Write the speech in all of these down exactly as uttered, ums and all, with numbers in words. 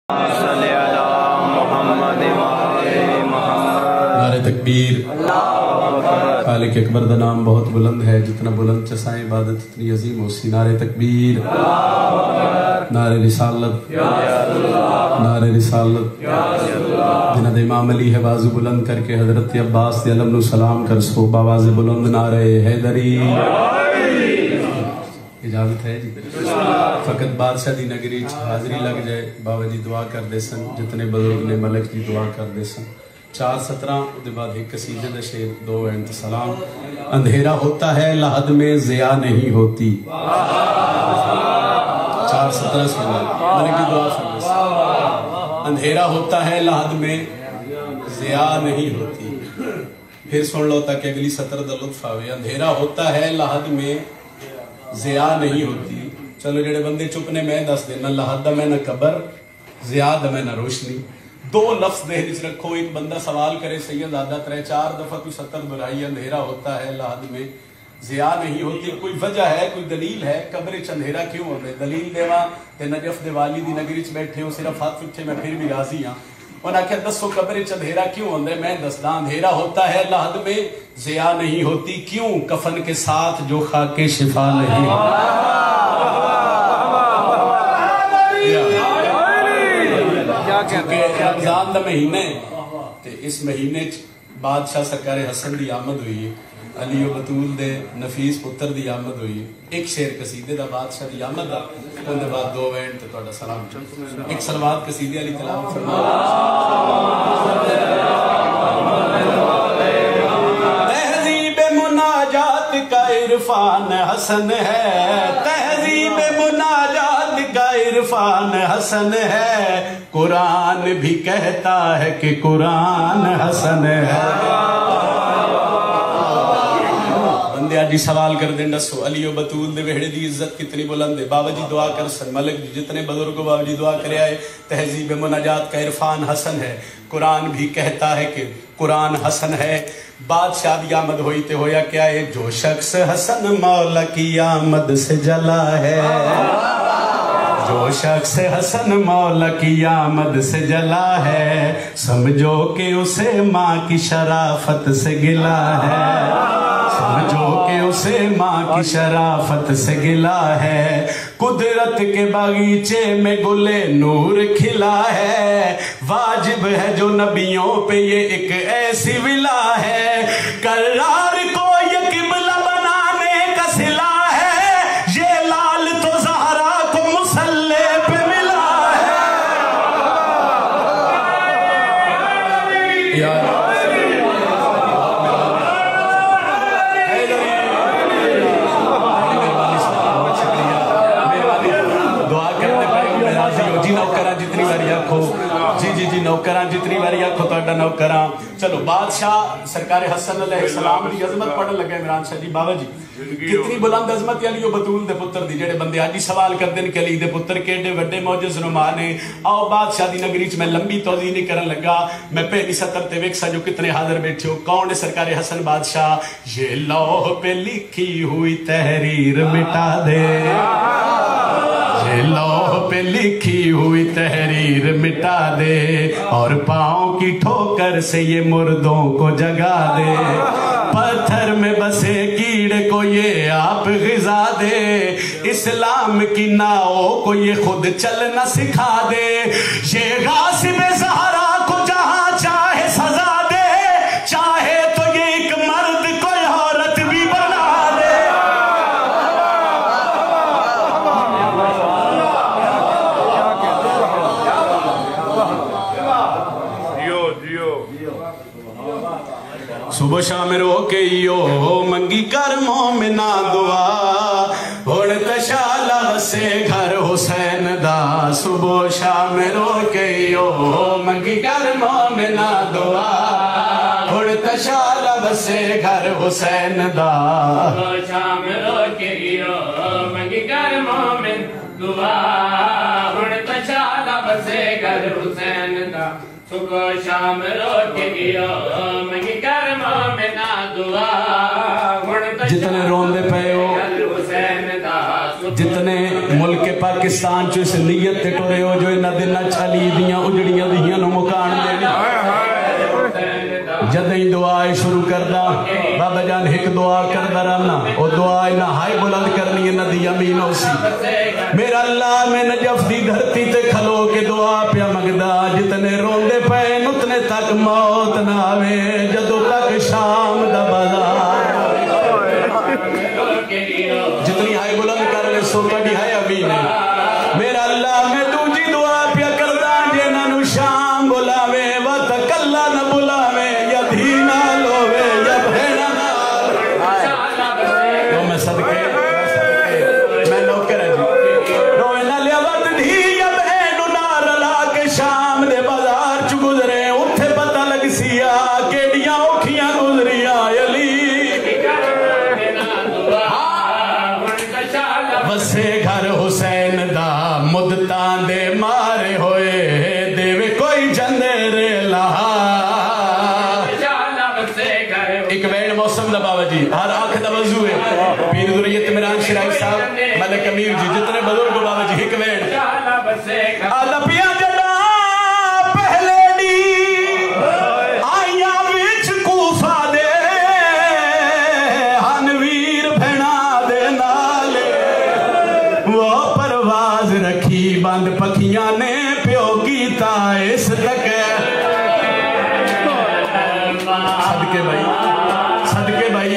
नारे तकबीर। खालिक अकबर दा नाम बहुत बुलंद है, जितना बुलंद चसाएं इबादत इतनी अजीम होसी। नारे तकबीर, नारे रिसालत, नारे रिसालत। जिन्हां दे इमाम अली है बाजू बुलंद करके हजरत अब्बास दे अलम नु सलाम कर सो बावाज़ बुलंद नारे हैदरी। इजाजत है जी, फकत बादशाह दी नगरी हाजरी लग जाए। बाबा जी दुआ करते सन, जितने बुजुर्ग ने मलक जी दुआ करते सन। चार सत्रह उसके बाद एक कसीदे दा शेर दो एंड सलाम। अंधेरा होता है लहद में ज़िया नहीं होती। चार सत्रह से मलक की दुआ फरमाइश। अंधेरा होता है लहद में ज़िया नहीं होती। फिर सुन लो ताकि अगली सत्र दा लुत्फ आवे। अंधेरा होता है लहद में ज़िया नहीं होती। चलो जेड़े बंदे चुप ने मैं दस देना, लहद दा मैं ना कबर, ज़िया दा मैं ना रोशनी। दो लफ्ज देहन च रखो। एक बंदा सवाल करे सैयद आदा त्रै चार दफा तू सत्तर दोहराई अंधेरा होता है लहद में ज़िया नहीं होती। कोई वजह है, कोई दलील है? कब्र च अंधेरा क्यों होता है? दलील देवा ते नजफ दे वाली दी नगरी च बैठे हो, सिर्फ हाथ उठे, मैं फिर भी राजी हाँ। उन्हें आख्या दसो कब्र च अंधेरा क्यों होता है? मैं दसदा अंधेरा होता है लहद में ज़िया नहीं होती। क्यों? कफन के साथ जो खाके शिफा नहीं। रमजान दा महीना है, इस महीने बादशाह सरकार हसन की आमद हुई है, अली और बतूल दे नफीस पुत्र की आमद हुई है। एक शेर कसीदे दा बादशाह की आमद दा, उनके बाद दो वैंड ते तुहाडा सलाम। एक सलवात कसीदे वाली तिलावत फरमा। तहज़ीब मुनाजात का इरफान हसन है, तहज़ीब मुनाजात का इरफान हसन है। कुरान भी कहता है कि कुरान हसन है। बंदे आज सवाल कर दें दसो अली और बतूल दे वेहड़े दी इज्जत कितनी बुलंद है। बाबा जी दुआ कर सन, मलिक जितने बुजुर्ग बाबा जी दुआ करे आए। तहज़ीब मुनाजात का इरफान हसन है, कुरान भी कहता है कि कुरान हसन है। बादशाह की आमद हुई तो होया क्या है? जो शख्स हसन मौला की आमद से जला है, जो शख्स हसन मौला की आमद से जला है, समझो कि उसे माँ की शराफत से गिला है। समझो कि उसे माँ की शराफत से गिला है। कुदरत के बागीचे में गुले नूर खिला है। वाजिब है जो नबियों पे ये एक ऐसी विला है। करार को ये किबला बनाने का सिला है। ये लाल तो ज़हरा को मुसल्ले पे मिला है। यार नौकरा जितनी बारी आखो जी जी जी नौकरा जितनी बारी आखो तो नौकरा। चलो बादशाह सरकार हसन अलैहिस्सलाम की अजमत पढ़न लगे। इमरान शाह जी बाबा जी कितनी बुलंद अजमत अली और बतूल दे पुत्र दी। जेड़े बंदे आज ही सवाल करते हैं कि अली दे पुत्र केडे वड्डे मौजज़ नुमा ने। आओ बादशाह दी नगरी च मैं लंबी तौज़ीह नहीं करन लगा। मैं पहली सतर ते वेख जो कितने हाजिर बैठे हो। कौन है सरकार हसन बादशाह? ये लौह पे लिखी हुई तहरीर मिटा दे, लौह पे लिखी हुई तहरीर मिटा दे, और पाँव की ठोकर से ये मुर्दों को जगा दे। पत्थर में बसे कीड़े को ये आप ग़िज़ा दे, इस्लाम की नावों को ये खुद चलना सिखा दे। ये गासिब ज़हरा को जहाँ चाहे सजा दे, चाहे तो ये एक मर्द कोई औरत भी बना दे। सुबह शाम रो के यो मंगी कर मोमिना दुआ, हुण तशाला वसे घर हुसैन दा। सुबह शाम रो के यो मंगी कर मोमिना दुआ, हुण तशाला वसे घर हुसैन दा। सुबह शाम रो के यो मंगी कर मोमिन दुआ, हुण तशाला वसे घर हुसैन दा। सुबह शाम रो के यो मंगी कर मोमिना दुआ, जितने रोंदे पे हो جتنے ملک پاکستان چو اس نیت تے ٹورے ہو جو انہ دنہ چلی دیاں اجڑیاں دیاں نو مکان دے جدیں دعائے شروع کردہ بابا جان ایک دعا کردہ رہنا او دعائے نہ ہائی بلند کرنی ہے نہ دی امین ہو سی میرا اللہ میں نجف دی دھرتی تے کھلو کے دعا پیا مگدہ جتنے روندے پہ نتنے تک موت نہ آوے جدو تک شام دا بازار جتنی ہائی بلند کر لے سو کڑی ہائی امین ہے میرا اللہ میں دوجی دعا پیا کردہ جنہ نو شام بلاوے وقت اللہ نہ بلاوے صدقے میں نوکر ہے جی روئے نہ لیا وقت دھی یا بہن نار لا کے شام دے بازار چو گزرے اتھے پتہ لگ سیا کیڑیاں اوکھیاں گزریاں علی بسے گھر حسین دا مدتان دے مارے ہوئے دیوے کوئی جندر لہا ایک وین موسم دا بابا جی ہر آنکھ دا وضو ہے پیر ذریت میران شرائی صاحب ملک امیر جی جتنے بزرگ بابا جی ایک وین آدھا پیا جڑا پہلے دی آئیاں وچ کوفہ دے ہنویر بھینا دے نالے وہ پرواز رکھی بند پکھیاں نے پیو کیتا اس تک صدقے بھائی صدقے بھائی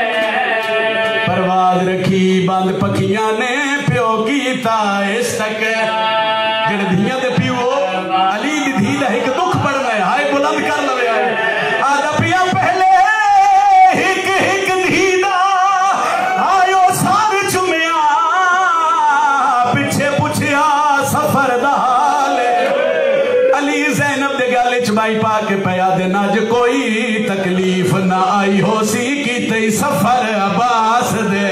پرواز رکھی بند پکھیاں نے پیو کیتا اس تک جڑے دھیاں دے پیو علی دی دھی دا ایک دکھ پڑھنا ہے ہائے بلند کر لوے آئے آدھا پیا پہلے ہک ہک دھی دا آئیو سار چمیا پچھے پچھیا سفر دا حالے علی زینب دے گالے چمائی پاکے پیا دینا جو کوئی تکلیف نہ آئی ہو سی کی تی سفر عباس دے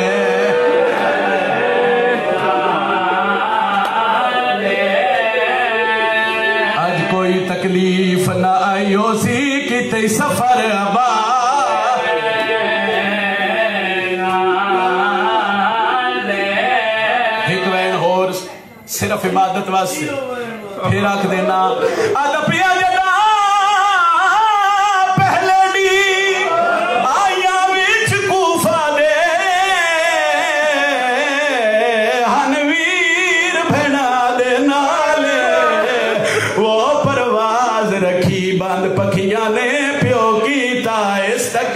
آج کوئی تکلیف نہ آئی ہو سی کی تی سفر عباس ایک وین اور صرف عبادت واسے پھر آکھ دینا آدھا پیا جدا پکھیاں نے پیو کیتا اس تک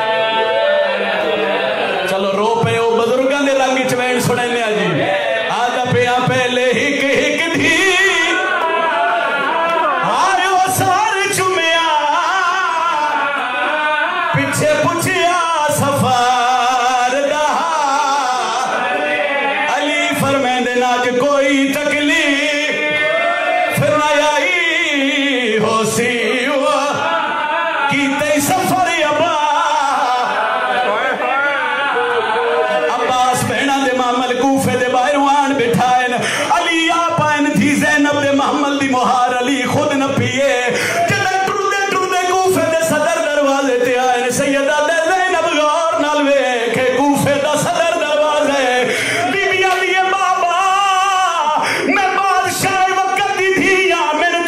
چلو رو پہ او بزرگاں دے رنگ چوین سنے لیا جی آدھا پیا پہلے ہک ہک دھی آئیو سار چمیا پچھے پچھیا سفار دہا علی فرمین دے ناج کوئی تکلیف پھر نہ آئی ہو سی سفر ابا عباس بہنا دے محمل کوفے دے باہروان بٹھائن علی آپائن تھی زینب دے محمل دی مہار علی خود نہ پیئے جدہ ٹردے ٹردے کوفے دے صدر دروازے تے آئین سیدہ دے زینب غور نالوے کہ کوفے دا صدر دروازے بی بی علی بابا میں بادشاہ وقت دی تھی یا میرے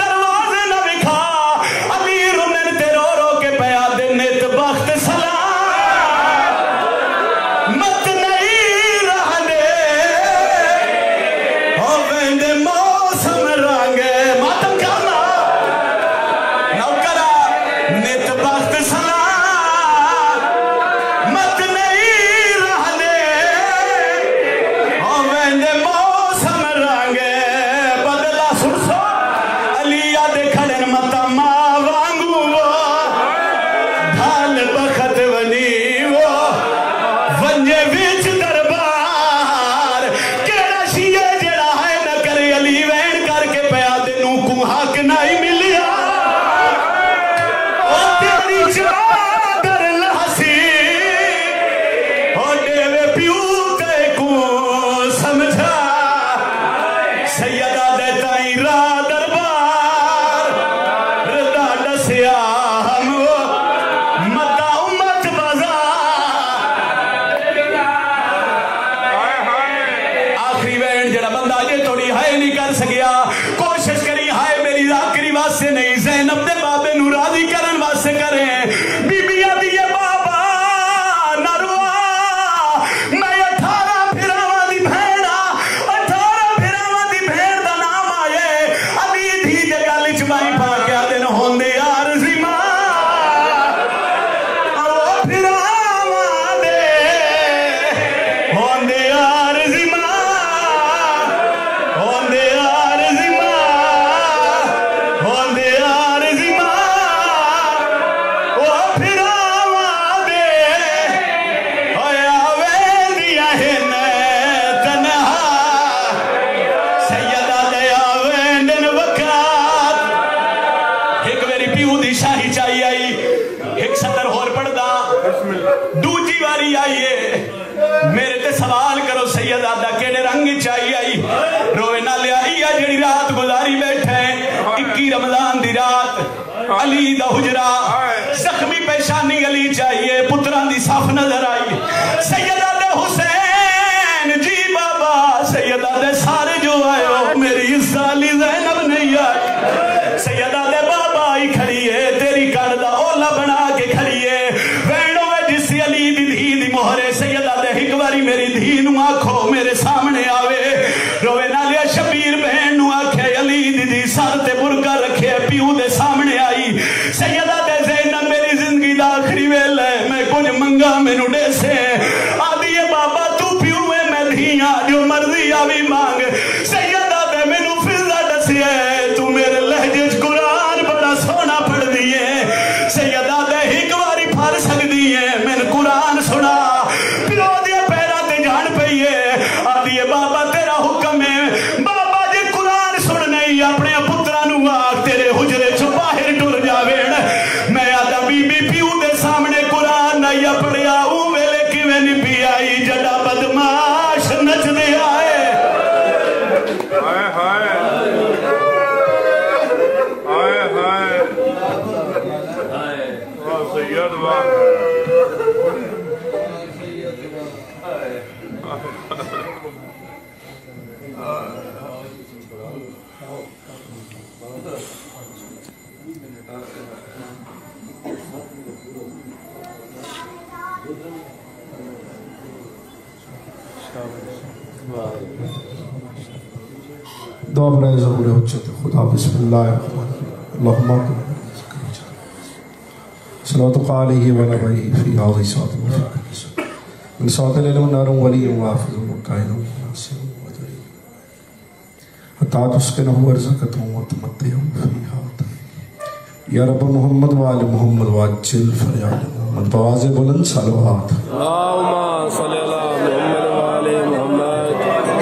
دوجی واری آئیے میرے تے سوال کرو سیدہ دا کیڑے رنگ چاہیے آئی روے نہ لے آئی جڑی رات گزاری بیٹھے اکی رمضان دی رات علی دا حجرہ زخمی پیشانی علی چاہیے پتران دی صاف نظر آئی سیدہ دے حسین جی بابا سیدہ دے سارے جو آئے ہو میری سالی زینب نہیں آئی سیدہ دے بابا آئی کھڑی ہے تیری کردہ اولا بنا کے کھڑی ہے وینڈو میں جس علی دی دھی دی مہرے سیدہ دے ہکواری میری دھی نو آنکھو میرے سامنے آوے روے نہ لیا شبیر بہن نو آنکھے علی دی دی سار تے برکا رکھے پیو دے سامنے آئی سیدہ دے زینب میری زندگی دا آخری ویل ہے میں کچھ منگا میں نو دے سے آدھی ہے بابا تو پیو میں میں دھیاں جو مرضی آوی مانگ سیدہ دے میں نو فضا ڈسی ہے تو میرے لہجے قرآن بڑا سونا پڑھ دیئے سیدہ دے ہکواری پھر سک دیئے میں نے قرآن سنا پیو دے پیرا تے جان پئیے آدھی ہے بابا تیرا حکم ہے بابا جی قرآن سن نہیں اپنے پترانو آگ تیرے حجرے چو باہر ٹر جاوین میں آدھا بی بی پیو دے سامنے قرآن نہیں پڑھیا ہوں ویلے کی میں نہیں پی آئی جڑا بدماش نچ دے آئے ہائے ہائے ہائے ہائے واہ سید واہ دعا برائے ظہور حجت خدا بسم اللہ الرحمن اللہم صلوات علیہ و علیہ فی آغی ساتھ مفکر من ساتھ العلم نارم ولی وافظ وقائد وناصر ودری حتی تسکنہ ورزکتہم وتمتعہم فیہا یا رب محمد وآل محمد وعجل فریاد محمد بواز بلند صلوات اللہم صلی اللہ محمد وآل محمد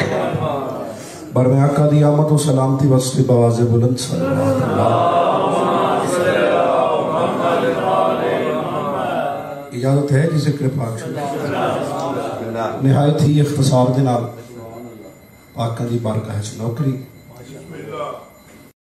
برمے آقا دی آمد و سلامتی وصل بواز بلند صلوات اللہم صلی اللہ محمد وآل محمد اجازت ہے کہ ذکر پاک شد نہایت ہی اختصار دنال پاکاں دی بارگاہ چ نوکری